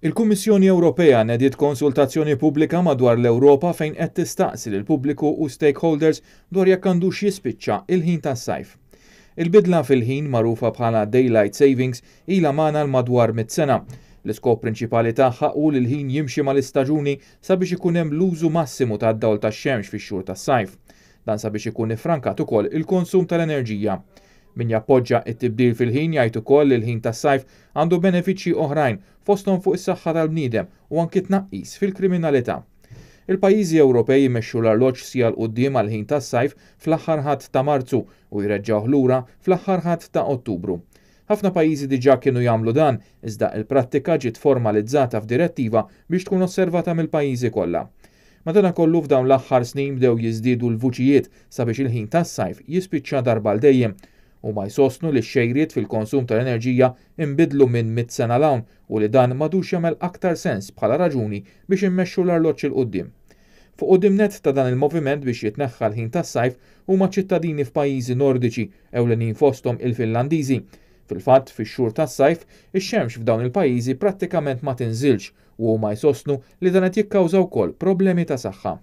Il-Kummissjoni Ewropea nediet konsultazzjoni pubblika madwar l-Ewropa fejn qed tistaqsi lil pubbliku u stakeholders dwar jekk għandux jispiċċa il-ħin tas-sajf. Il-bidla fil-ħin magħrufa bħala Daylight Savings ilha magħna l-madwar mit-sena. L-iskop prinċipali tagħha hu li l-ħin jimxi mal-istaġuni sabiex ikun hemm l-użu massimu tad-dawl tax-xemx fix-xhur tas-sajf. Dan sabiex ikun ifrankat ukoll il-konsum tal-enerġija. Min jappoġġa t-tibdil fil-ħin jgħid ukoll li l-ħin tas-sajf għandu benefiċċji oħrajn fosthom fuq is-saħħa tal-bniedem u anki tnaqqis fil-kriminalità. Il-pajjiżi Ewropej jmexxu l-arloġġ sija l quddiem għal ħin tas-sajf fl-aħħar ħadd ta' Marzu u jreġgħuh lura fl-aħħar ħadd ta' Ottubru. Ħafna pajjiżi diġà kienu jagħmlu dan, iżda l-prattika ġiet formalizzata f'direttiva biex tkun osservata mill-pajjiżi kollha. Madankollu f'dawn l-aħħar snin bdew jiżdiedu l-vuċijiet sabiex il-ħin tas-sajf jispiċċa darba l dejjem u ma jsostnu li x-xejriet fil-konsum tal-enerġija imbidlu minn 100 sena l-hawn u li dan m'għadux jagħmel aktar sens bħala raġuni biex immexxu l-arloġġ il quddiem. Fuq qudiemnet ta' dan il-moviment biex jitneħħa l-ħin tas-sajf huma ċittadini f'pajjiżi nordiċi ewlenin fosthom il-Finlandiżi. Fil-fatt fix-xhur tas-sajf ix-xemx f'dawn il-pajjiżi prattikament ma tinżilx u huma jsostnu li dan qed jikkawża wkoll problemi ta' saħħa.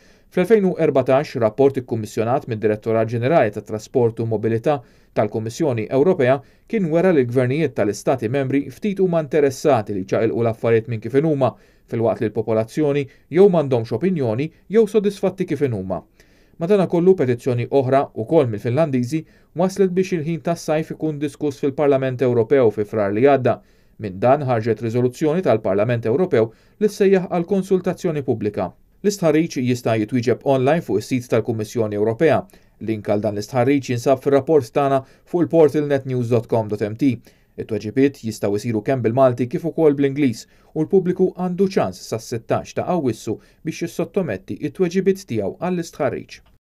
Fl-2014 rapport ikkummissjonat mid-Direttorat Ġenerali tat-Trasport u Mobilità tal-Kummissjoni Ewropea kien wera li l-gvernijiet tal-Istati membri ftit huma interessati li ċaqilqu l-affarijiet minn kif huma filwaqt li l-popolazzjoni jew m'għandhomx opinjoni jew sodisfatti kif huma. Madankollu petizzjoni oħra wkoll mill-Finlandiżi waslet biex il-ħin tas-sajf ikun diskuss fil-Parlament Ewropew fi frar li għadda. Minn dan ħarġet riżoluzzjoni tal-Parlament Ewropew li ssejjaħ għal konsultazzjoni pubblika. L-istħarriġ jista' jitwieġeb online fuq is-sit tal-Kummissjoni Ewropea. Link għal dan l-istħarriġ jinsab fir-rapport tagħna fuq il-portal netnews.com.mt. It-tweġibiet jistgħu jsiru kemm bil-Malti kif ukoll bl-Ingliż u l-pubbliku għandu ċans sas-16 ta' Awwissu biex jissottometti it-tweġibiet tiegħu għall-istħarriġ.